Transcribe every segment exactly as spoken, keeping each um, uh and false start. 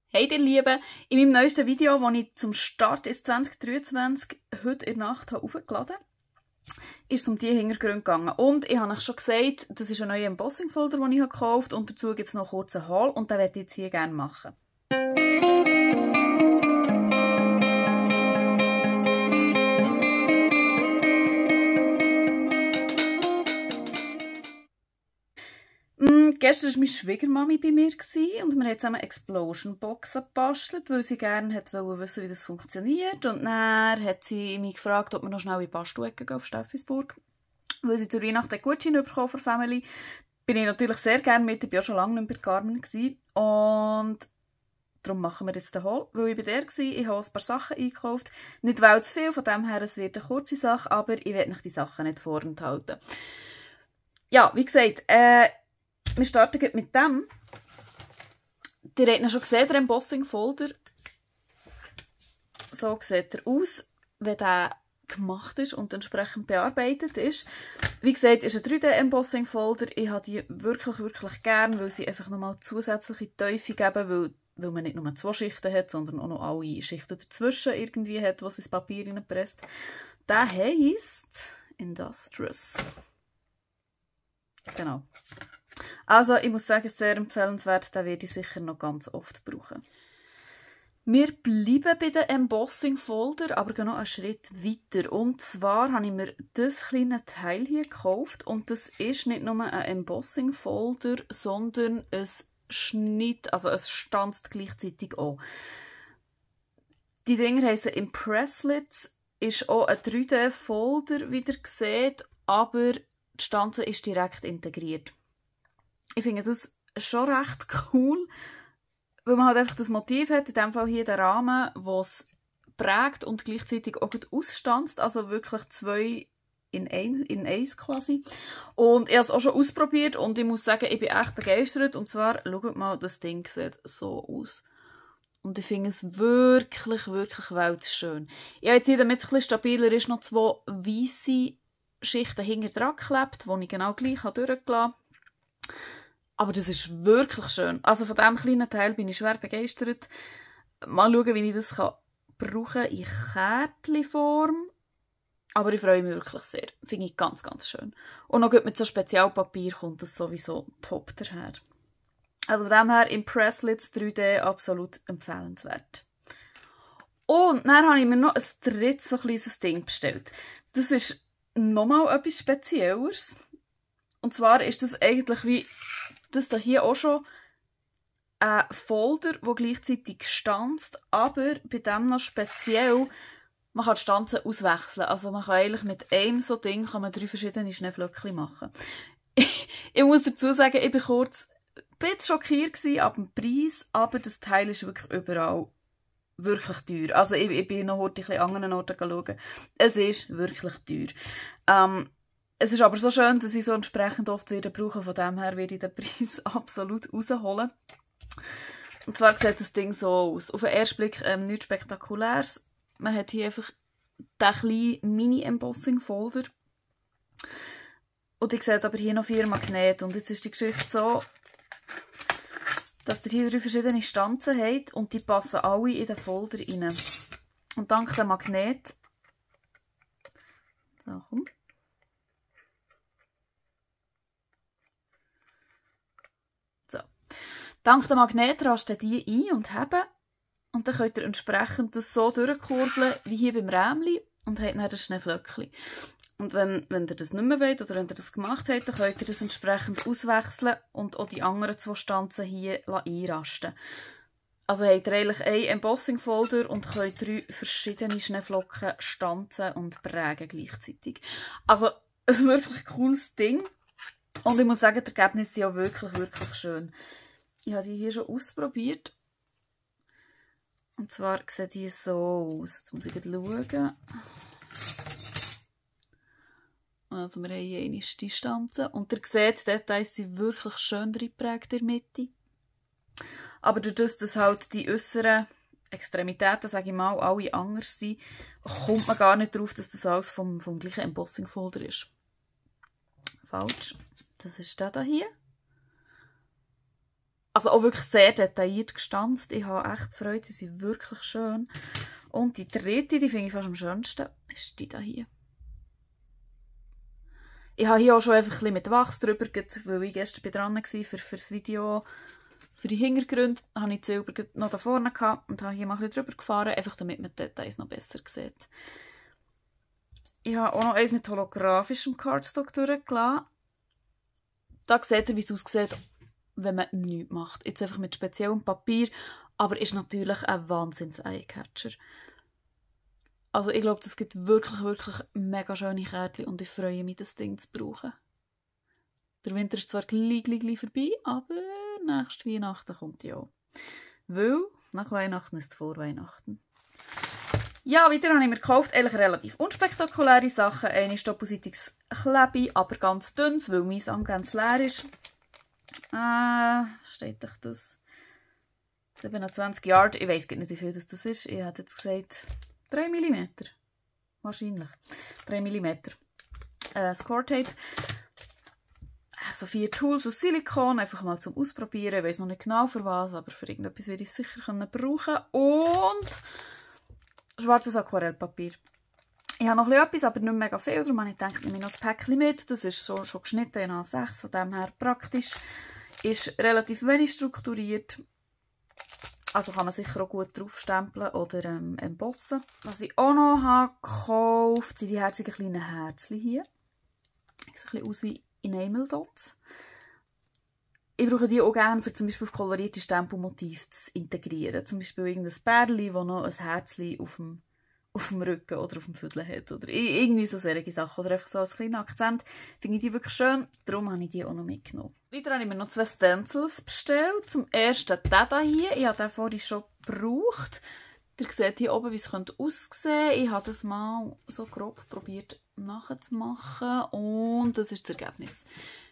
Hey ihr Lieben, in meinem neuesten Video, das ich zum Start ins zwanzig dreiundzwanzig heute in der Nacht habe hochgeladen habe, ist es um diese Hintergründe gegangen. Und ich habe euch schon gesagt, das ist ein neuer Embossing-Folder, den ich gekauft habe. Und dazu gibt es noch kurz einen Haul und den werde ich jetzt hier gerne machen. Mm, gestern war meine Schwiegermami bei mir und wir haben zusammen Explosion-Boxen gebastelt, weil sie gerne wollte wissen, wie das funktioniert. Und dann hat sie mich gefragt, ob wir noch schnell in die Bastelecke gehen auf Steffisburg. Weil sie zur Weihnachten einen Gutschein bekommen von der Family. Bin ich natürlich sehr gerne mit, ich war ja schon lange nicht mehr bei Carmen. Und darum machen wir jetzt den Haul, weil ich bei der war. Ich habe ein paar Sachen eingekauft. Nicht weil zu viel, von dem her, es wird eine kurze Sache, aber ich werde euch die Sachen nicht vorenthalten. Ja, wie gesagt, äh, wir starten mit dem. Ihr habt ihn schon gesehen, der Embossing-Folder. So sieht er aus, wenn der gemacht ist und entsprechend bearbeitet ist. Wie gesagt, ist ein drei D-Embossing-Folder. Ich habe die wirklich, wirklich gern, weil sie einfach nochmal zusätzliche Tiefe geben, weil, weil man nicht nur zwei Schichten hat, sondern auch noch alle Schichten dazwischen irgendwie hat, was ins Papier reinpresst. Der heisst Industrious. Genau. Also, ich muss sagen, sehr empfehlenswert, den werde ich sicher noch ganz oft brauchen. Wir bleiben bei den Embossing-Folder, aber gehen noch einen Schritt weiter. Und zwar habe ich mir dieses kleine Teil hier gekauft. Und das ist nicht nur ein Embossing-Folder, sondern ein Schnitt, also es stanzt gleichzeitig auch. Die Dinger heissen Impresslits, ist auch ein drei D-Folder, wie ihr seht, aber die Stanze ist direkt integriert. Ich finde das schon recht cool, weil man halt einfach das Motiv hat, in dem Fall hier den Rahmen, der es prägt und gleichzeitig auch gut ausstanzt, also wirklich zwei in, ein, in eins quasi. Und ich habe es auch schon ausprobiert und ich muss sagen, ich bin echt begeistert. Und zwar, schaut mal, das Ding sieht so aus. Und ich finde es wirklich, wirklich weltschön. Ich habe jetzt hier, damit es ein bisschen stabiler ist, noch zwei weisse Schichten hinten dran geklebt, die ich genau gleich durchgelassen habe. Aber das ist wirklich schön. Also von diesem kleinen Teil bin ich schwer begeistert. Mal schauen, wie ich das kann brauchen in Kärtchenform. Aber ich freue mich wirklich sehr. Finde ich ganz, ganz schön. Und noch gut mit so Spezialpapier kommt das sowieso top daher. Also von dem her Impresslits drei D absolut empfehlenswert. Und dann habe ich mir noch ein drittes so kleines Ding bestellt. Das ist nochmal etwas Spezielleres. Und zwar ist das eigentlich wie das da hier auch schon ein Folder, der gleichzeitig stanzt, aber bei dem noch speziell, man kann die Stanzen auswechseln. Also man kann eigentlich mit einem so Ding kann man drei verschiedene Schneeflöckchen machen. Ich muss dazu sagen, ich war kurz ein bisschen schockiert ab dem Preis, aber das Teil ist wirklich überall wirklich teuer. Also ich, ich bin noch heute an anderen Orten schauen. Es ist wirklich teuer. Ähm, Es ist aber so schön, dass ich so entsprechend oft wieder brauche. Von dem her werde ich den Preis absolut rausholen. Und zwar sieht das Ding so aus. Auf den ersten Blick ähm, nichts Spektakuläres. Man hat hier einfach den kleinen Mini-Embossing-Folder. Und ich sehe aber hier noch vier Magnete. Und jetzt ist die Geschichte so, dass ihr hier drei verschiedene Stanzen habt und die passen alle in den Folder rein. Und dank dem Magnet. So, komm. Dank dem Magnet rasten die ein und heben. Und dann könnt ihr entsprechend das so durchkurbeln, wie hier beim Rämchen. Und habt dann das Schneeflöckchen. Und wenn, wenn ihr das nicht mehr wollt oder wenn ihr das gemacht habt, dann könnt ihr das entsprechend auswechseln und auch die anderen zwei Stanzen hier einrasten. Also habt ihr eigentlich einen Embossing-Folder und könnt drei verschiedene Schneeflocken stanzen und prägen gleichzeitig. Also ein wirklich cooles Ding. Und ich muss sagen, die Ergebnisse sind auch wirklich, wirklich schön. Ich habe die hier schon ausprobiert. Und zwar sieht die so aus. Jetzt muss ich schauen. Also wir haben hier eine die Stanze. Und ihr seht, die Details sind wirklich schön reingeprägt in der Mitte. Aber dadurch, dass halt die äußeren Extremitäten, sage ich mal, alle anders sind, kommt man gar nicht darauf, dass das alles vom, vom gleichen Embossing-Folder ist. Falsch. Das ist der hier. Also auch wirklich sehr detailliert gestanzt. Ich habe echt Freude, sie sind wirklich schön. Und die dritte, die finde ich fast am schönsten, ist die da hier. Ich habe hier auch schon einfach ein bisschen mit Wachs drüber, weil ich gestern dran war für, für das Video. Für die Hintergründe habe ich die Silber noch da vorne gehabt und habe hier mal ein bisschen drüber gefahren, einfach damit man die Details noch besser sieht. Ich habe auch noch eins mit holographischem Cardstock durchgelassen. Da seht ihr, wie es aussieht, wenn man nichts macht. Jetzt einfach mit speziellem Papier, aber ist natürlich ein Wahnsinns-Eyecatcher. Also ich glaube, es gibt wirklich, wirklich mega schöne Kärtchen und ich freue mich, das Ding zu brauchen. Der Winter ist zwar gleich, gleich, gleich vorbei, aber nächste Weihnachten kommt ja auch. Weil nach Weihnachten ist vor Weihnachten. Ja, weiter habe ich mir gekauft, eigentlich relativ unspektakuläre Sachen. Eine ist doppelseitiges Klebe, aber ganz dünnes, weil mein Sand ganz leer ist. Äh, steht doch das? siebenundzwanzig Yard. Ich weiss nicht, wie viel das ist. Ich hätte jetzt gesagt drei Millimeter. Wahrscheinlich. drei Millimeter. Äh, Score Tape. So vier Tools aus Silikon, einfach mal zum Ausprobieren. Ich weiss noch nicht genau für was, aber für irgendetwas werde ich es sicher brauchen. Und schwarzes Aquarellpapier. Ich habe noch etwas, aber nicht mega viel. Darum habe ich gedacht, ich nehme noch ein Päckchen mit. Das ist so, schon geschnitten in A sechs, von dem her praktisch. Ist relativ wenig strukturiert. Also kann man sicher auch gut draufstempeln oder ähm, embossen. Was ich auch noch habe gekauft, sind die herzigen kleinen Herzchen hier. Sieht ein bisschen aus wie Enamel Dots. Ich brauche die auch gerne, um zum Beispiel auf kolorierte Stempelmotive zu integrieren. Zum Beispiel irgendein Bärli, das noch ein Herzchen auf dem, auf dem Rücken oder auf dem Viertel hat. Oder irgendwie so solche Sachen. Oder einfach so als kleiner Akzent. Finde ich die wirklich schön, darum habe ich die auch noch mitgenommen. Weiter habe ich mir noch zwei Stencils bestellt. Zum ersten den hier. Ich habe den vorhin schon gebraucht. Ihr seht hier oben, wie es aussehen könnte. Ich habe das mal so grob probiert nachzumachen und das ist das Ergebnis.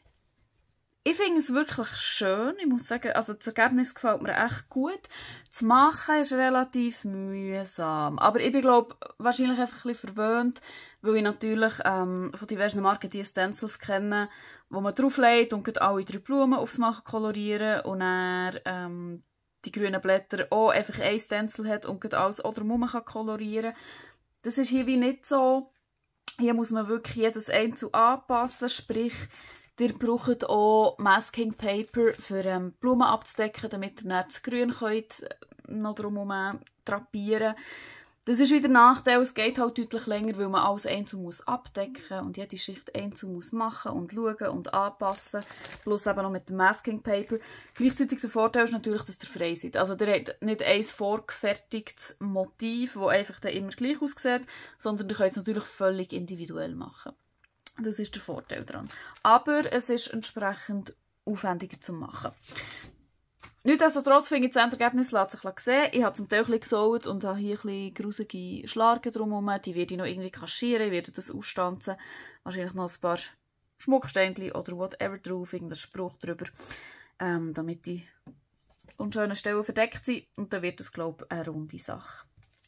Ich finde es wirklich schön. Ich muss sagen, also das Ergebnis gefällt mir echt gut. Das Machen ist relativ mühsam. Aber ich bin, glaube wahrscheinlich einfach ein bisschen verwöhnt, weil ich natürlich ähm, von diversen Marken die Stencils kenne, wo man drauflegt und alle drei Blumen aufs Machen kolorieren und dann ähm, die grünen Blätter auch einfach ein Stencil hat und alles auch drumherum kann kolorieren. Das ist hier wie nicht so. Hier muss man wirklich jedes einzeln anpassen, sprich, ihr braucht auch Masking Paper, für ähm, Blumen abzudecken, damit ihr nicht das Grün könnt, noch drumherum drapieren könnt. Das ist wieder ein Nachteil, es geht halt deutlich länger, weil man alles einzeln muss abdecken und jede Schicht einzeln muss machen und schauen und anpassen. Plus eben noch mit dem Masking Paper. Gleichzeitig der Vorteil ist natürlich, dass ihr frei seid. Also ihr habt nicht ein vorgefertigtes Motiv, das einfach dann immer gleich aussieht, sondern ihr könnt es natürlich völlig individuell machen. Das ist der Vorteil daran. Aber es ist entsprechend aufwendiger zu machen. Nichtsdestotrotz finde ich, das Endergebnis lässt sich sehen. Ich habe zum Teil ein bisschen gesaut und habe hier ein bisschen grusige Schlargen drumherum. Die werde ich noch irgendwie kaschieren, ich werde das ausstanzen. Wahrscheinlich noch ein paar Schmucksteinchen oder whatever drauf, irgendein Spruch drüber, ähm, damit die unschönen Stellen verdeckt sind. Und dann wird das, glaube ich, eine runde Sache.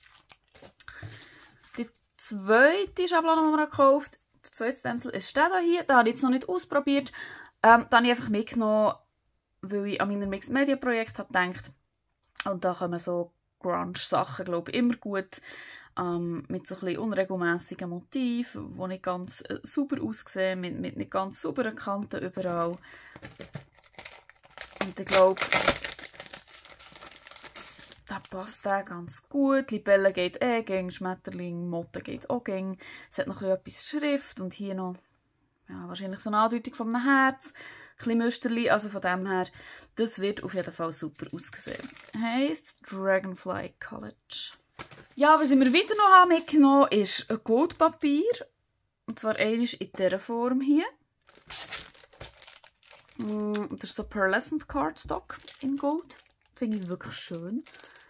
Die zweite Schablone, die wir gekauft haben, der zweite Stencil ist der hier. Den habe ich jetzt noch nicht ausprobiert. Ähm, den habe ich einfach mitgenommen, weil ich an meinem Mixed Media Projekt habe gedacht. Und da kommen so Grunge-Sachen, glaube ich, immer gut. Ähm, mit so ein bisschen unregelmässigen Motiven, die nicht ganz äh, sauber aussehen, mit, mit nicht ganz sauberen Kanten überall. Und ich glaube, da passt der ganz gut. Libelle geht eh gegen, Schmetterling, Motte geht auch gegen. Es hat noch etwas Schrift und hier noch ja, wahrscheinlich so eine Andeutung von einem Herz. Ein bisschen Müsterli, also von dem her, das wird auf jeden Fall super aussehen. Heisst Dragonfly College. Ja, was ich mir wieder noch habe mitgenommen habe, ist ein Goldpapier. Und zwar eines in dieser Form hier. Das ist so Pearlescent Cardstock in Gold. Finde ich wirklich schön.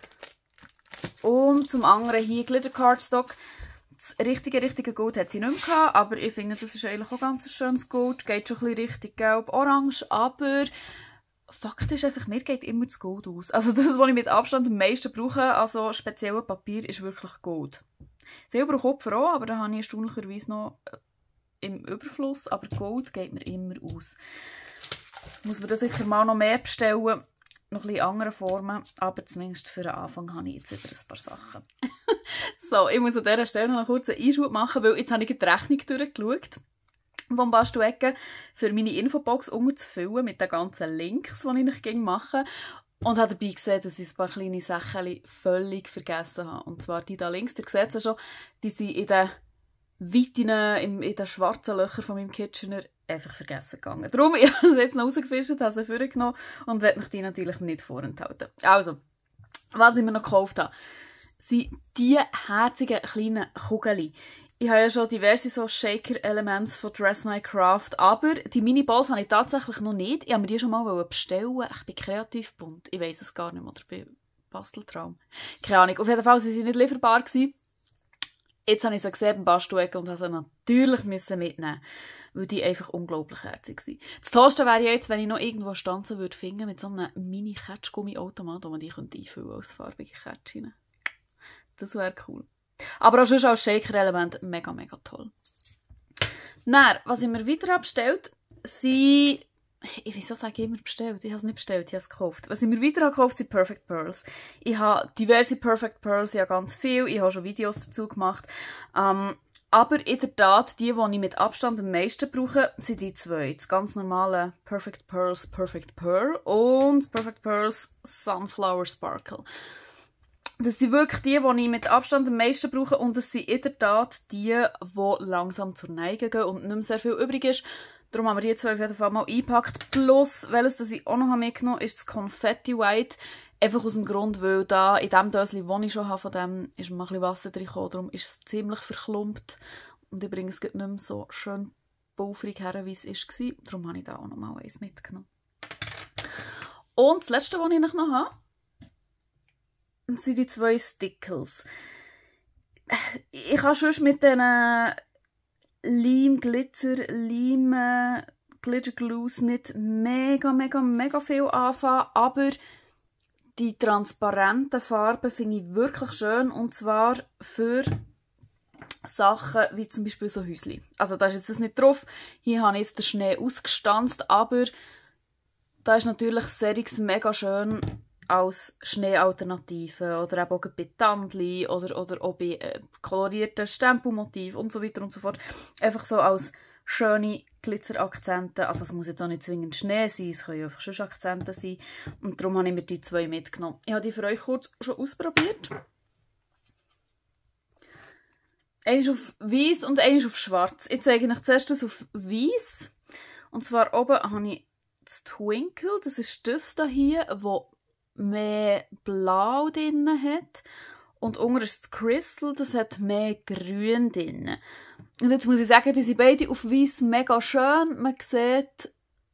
Und zum anderen hier Glitter Cardstock. Das richtige, richtige Gold hat sie nicht mehr gehabt, aber ich finde, das ist eigentlich auch ganz ein schönes Gold. Geht schon ein bisschen Richtung Gelb-Orange, aber Fakt ist einfach, mir geht immer das Gold aus. Also das, was ich mit Abstand am meisten brauche, also spezielles Papier, ist wirklich Gold. Silber und Kupfer auch, aber da habe ich erstaunlicherweise noch im Überfluss, aber Gold geht mir immer aus. Muss man da sicher mal noch mehr bestellen. noch ein bisschen andere Formen, aber zumindest für den Anfang habe ich jetzt wieder ein paar Sachen. So, ich muss an dieser Stelle noch kurz einen Einschub machen, weil jetzt habe ich die Rechnung durchgeschaut vom Bastu-Ecke, für meine Infobox unterzufüllen mit den ganzen Links, die ich noch machen und habe dabei gesehen, dass ich ein paar kleine Sachen völlig vergessen habe. Und zwar die da links, ihr seht es schon, die sind in den Weiten, in den schwarzen Löchern von meinem Kitchener einfach vergessen gegangen. Darum, ich habe sie jetzt noch rausgefischt, habe sie vorgenommen und werde mich die natürlich nicht vorenthalten. Also, was ich mir noch gekauft habe, sind diese herzigen kleinen Kugeln. Ich habe ja schon diverse so Shaker-Elements von Dress My Craft, aber die Mini-Balls habe ich tatsächlich noch nicht. Ich habe mir die schon mal bestellen. Ich bin kreativ bunt. Ich weiss es gar nicht mehr. Oder bei Basteltraum. Keine Ahnung. Auf jeden Fall waren sie nicht lieferbar gewesen. Jetzt habe ich sie gesehen beim Bastu-Ecke und musste sie natürlich mitnehmen, weil die einfach unglaublich herzig sind. Das Tollste wäre ja jetzt, wenn ich noch irgendwo stanzen würde finden mit so einem Mini-Ketschgummi-Automat, wo man die einfüllen könnte als farbige Kettchen. Das wäre cool. Aber auch sonst als Shaker-Element mega, mega toll. Dann, was ich mir wieder habe bestellt, sind... Ich wieso sage ich immer bestellt? Ich habe es nicht bestellt, ich habe es gekauft. Was ich mir wieder habe gekauft, sind Perfect Pearls. Ich habe diverse Perfect Pearls, ich habe ganz viel. Ich habe schon Videos dazu gemacht. Ähm, aber in der Tat, die, die ich mit Abstand am meisten brauche, sind die zwei. Das ganz normale Perfect Pearls Perfect Pearl und Perfect Pearls Sunflower Sparkle. Das sind wirklich die, die ich mit Abstand am meisten brauche und das sind in der Tat die, die langsam zur Neige gehen und nicht mehr sehr viel übrig ist. Darum haben wir die zwei auf jeden Fall mal eingepackt. Plus, welches das ich auch noch mitgenommen habe, ist das Confetti White. Einfach aus dem Grund, weil da in dem Döschen, das ich schon habe, von dem ist mal ein bisschen Wasser drin gekommen. Darum ist es ziemlich verklumpt. Und ich bringe es nicht mehr so schön pulverig her, wie es war. Darum habe ich da auch noch mal eins mitgenommen. Und das letzte, was ich noch habe, sind die zwei Stickles. Ich kann schon mit diesen Leim, Glitzer, Leim, Glitter Glues nicht mega, mega, mega viel anfangen, aber die transparenten Farben finde ich wirklich schön und zwar für Sachen wie zum Beispiel so Häuschen. Also da ist jetzt das nicht drauf, hier habe ich jetzt den Schnee ausgestanzt, aber da ist natürlich Serix mega schön als Schneealternative oder eben auch bei Tandli oder, oder auch bei äh, kolorierten Stempelmotiv und so weiter und so fort. Einfach so als schöne Glitzerakzente. Also es muss jetzt auch nicht zwingend Schnee sein, es können einfach schon Akzente sein. Und darum habe ich mir die zwei mitgenommen. Ich habe die für euch kurz schon ausprobiert. Eine ist auf weiß und eine ist auf schwarz. Ich zeige euch zuerst das auf weiß. Und zwar oben habe ich das Twinkle, das ist das hier, wo mehr Blau drin hat. Und unten ist das Crystal, das hat mehr Grün drin. Und jetzt muss ich sagen, die sind beide auf weiss mega schön. Man sieht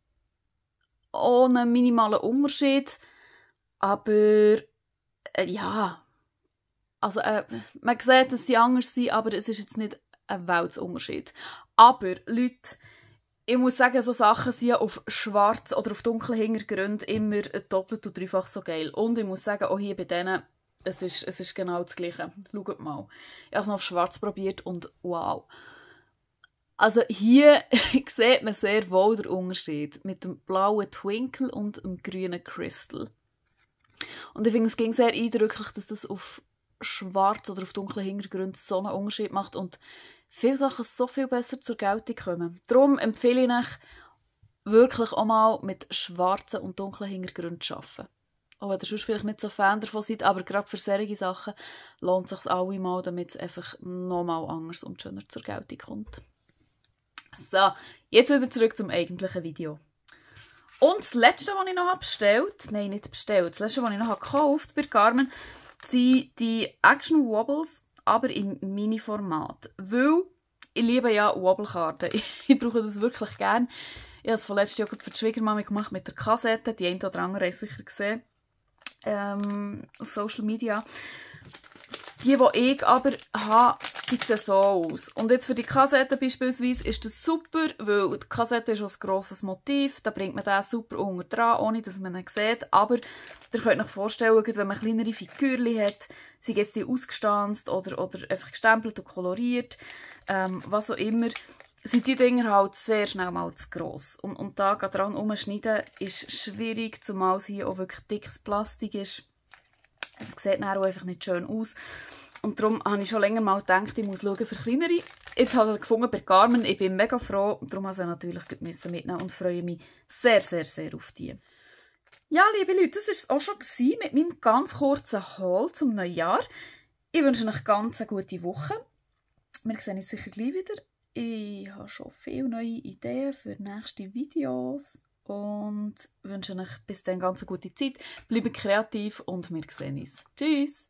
ohne minimalen Unterschied. Aber äh, ja, also äh, man sieht, dass sie anders sind, aber es ist jetzt nicht ein Weltunterschied. Aber Leute, ich muss sagen, so Sachen sind ja auf schwarz oder auf dunklen Hintergründen immer doppelt und dreifach so geil. Und ich muss sagen, auch hier bei denen, es ist, es ist genau das Gleiche. Schaut mal. Ich habe es noch auf schwarz probiert und wow. Also hier sieht man sehr wohl den Unterschied mit dem blauen Twinkle und dem grünen Crystal. Und ich finde, es ging sehr eindrücklich, dass das auf schwarz oder auf dunklen Hintergründen so einen Unterschied macht und viele Sachen so viel besser zur Geltung kommen. Darum empfehle ich euch, wirklich auch mal mit schwarzen und dunklen Hintergründen zu arbeiten. Auch wenn ihr sonst vielleicht nicht so Fan davon seid, aber gerade für solche Sachen lohnt es sich alle mal, damit es einfach nochmal anders und schöner zur Geltung kommt. So, jetzt wieder zurück zum eigentlichen Video. Und das letzte, was ich noch bestellt, nein, nicht bestellt, das letzte, was ich noch gekauft bei Carmen, sind die Action Wobbles, aber im Mini-Format. Weil ich liebe ja Wobblekarten. Ich, ich brauche das wirklich gerne. Ich habe es von letztem Jahr für die Schwiegermami gemacht mit der Kassette. Die eine oder andere haben es sicher gesehen. Ähm, auf Social Media. Die, die ich aber habe, die sehen so aus. Und jetzt für die Kassette beispielsweise ist das super, weil die Kassette ist auch ein grosses Motiv. Da bringt man den super unten dran, ohne dass man ihn sieht. Aber ihr könnt euch vorstellen, wenn man kleinere Figürchen hat, sie jetzt die ausgestanzt oder, oder einfach gestempelt und koloriert, ähm, was auch immer. sind die Dinger halt sehr schnell mal zu gross. Und, und da dran umschneiden ist schwierig, zumal es hier auch wirklich dickes Plastik ist. Es sieht dann auch einfach nicht schön aus. Und darum habe ich schon länger mal gedacht, ich muss schauen für kleinere. Jetzt habe ich gefunden bei Garmin. Ich bin mega froh. Und darum musste ich natürlich mitnehmen und freue mich sehr, sehr, sehr auf die. Ja, liebe Leute, das war es auch schon mit meinem ganz kurzen Haul zum Neujahr. Ich wünsche euch ganz eine gute Woche. Wir sehen uns sicher gleich wieder. Ich habe schon viele neue Ideen für nächste Videos. Und wünsche euch bis dann ganz eine gute Zeit. Bleibt kreativ und wir sehen uns. Tschüss!